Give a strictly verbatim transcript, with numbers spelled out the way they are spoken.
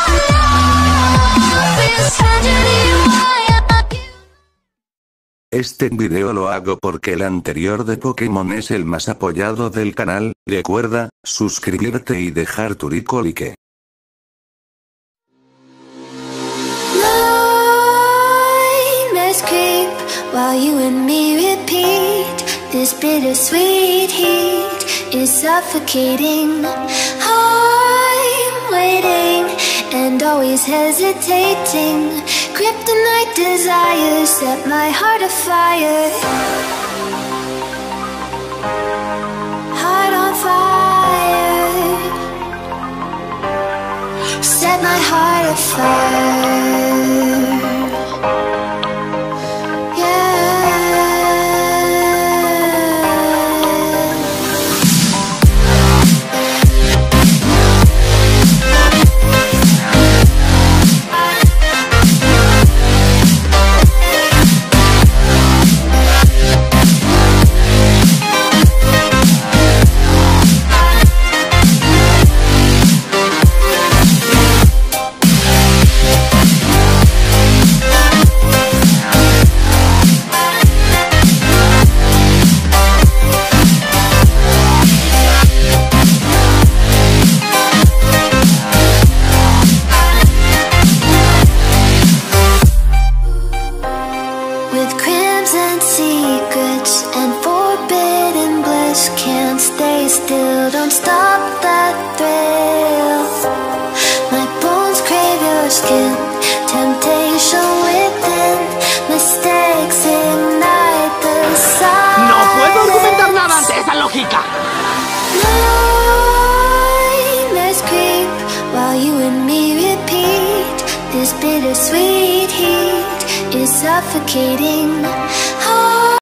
Este video lo hago porque el anterior de Pokémon es el más apoyado del canal. Recuerda, suscribirte y dejar tu rico like. Nightmares creep while you and me repeat. This bittersweet heat is suffocating. I'm waiting and always hesitating. Kryptonite desires set my heart afire. Heart on fire. Set my heart afire. Still, don't stop that thrill. My bones crave your skin. Temptation within. Mistakes ignite the sun. No puedo argumentar nada ante esa lógica. Nightmares creep while you and me repeat. This bittersweet heat is suffocating.